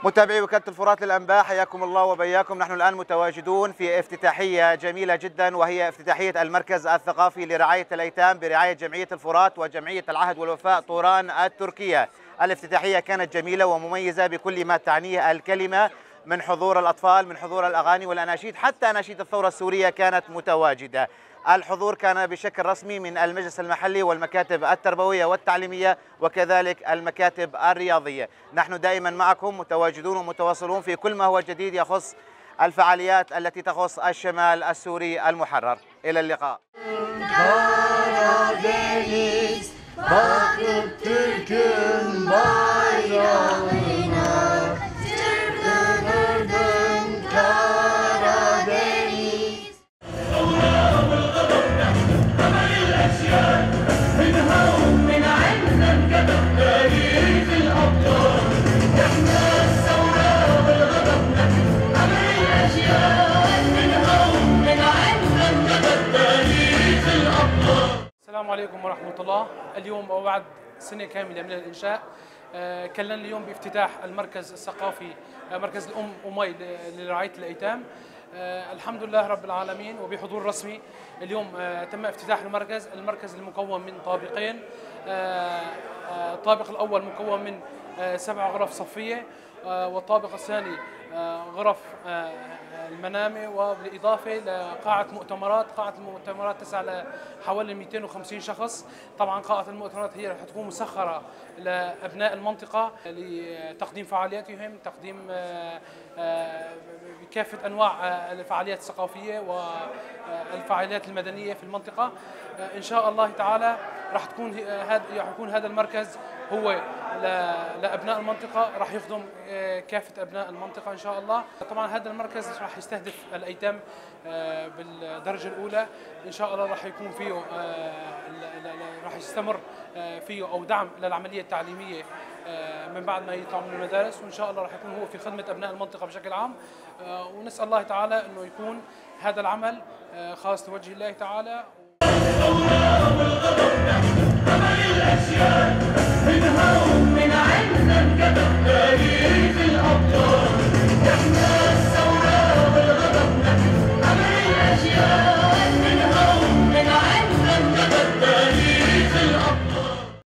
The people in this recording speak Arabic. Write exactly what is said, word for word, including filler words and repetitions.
متابعي وكالة الفرات للأنباء، حياكم الله وبياكم. نحن الآن متواجدون في افتتاحية جميلة جدا، وهي افتتاحية المركز الثقافي لرعاية الأيتام برعاية جمعية الفرات وجمعية العهد والوفاء طوران التركية. الافتتاحية كانت جميلة ومميزة بكل ما تعنيه الكلمة، من حضور الأطفال، من حضور الأغاني والأناشيد، حتى أناشيد الثورة السورية كانت متواجدة. الحضور كان بشكل رسمي من المجلس المحلي والمكاتب التربوية والتعليمية وكذلك المكاتب الرياضية. نحن دائما معكم متواجدون ومتواصلون في كل ما هو جديد يخص الفعاليات التي تخص الشمال السوري المحرر. إلى اللقاء. السلام عليكم ورحمة الله. اليوم وبعد سنة كاملة من الإنشاء كلنا اليوم بافتتاح المركز الثقافي، مركز الأم أمي لرعاية الأيتام. الحمد لله رب العالمين، وبحضور رسمي اليوم تم افتتاح المركز. المركز المكون من طابقين، الطابق الأول مكون من سبع غرف صفية، والطابق الثاني غرف المنامة، وبالإضافة لقاعة مؤتمرات. قاعة المؤتمرات تسع لحوالي مئتين وخمسين شخص. طبعا قاعة المؤتمرات هي رح تكون مسخرة لأبناء المنطقة لتقديم فعالياتهم، تقديم بكافة أنواع الفعاليات الثقافية والفعاليات المدنية في المنطقة. إن شاء الله تعالى رح تكون هذا رح يكون هذا المركز هو لأبناء المنطقة، رح يخدم كافة أبناء المنطقة إن شاء الله. طبعا هذا المركز رح يستهدف الأيتام بالدرجة الأولى. إن شاء الله رح يكون فيه رح يستمر فيه أو دعم للعملية التعليمية من بعد ما يطلعوا من المدارس، وإن شاء الله رح يكون هو في خدمة أبناء المنطقة بشكل عام. ونسأل الله تعالى أنه يكون هذا العمل خاص لوجه الله تعالى. من عنا انكتب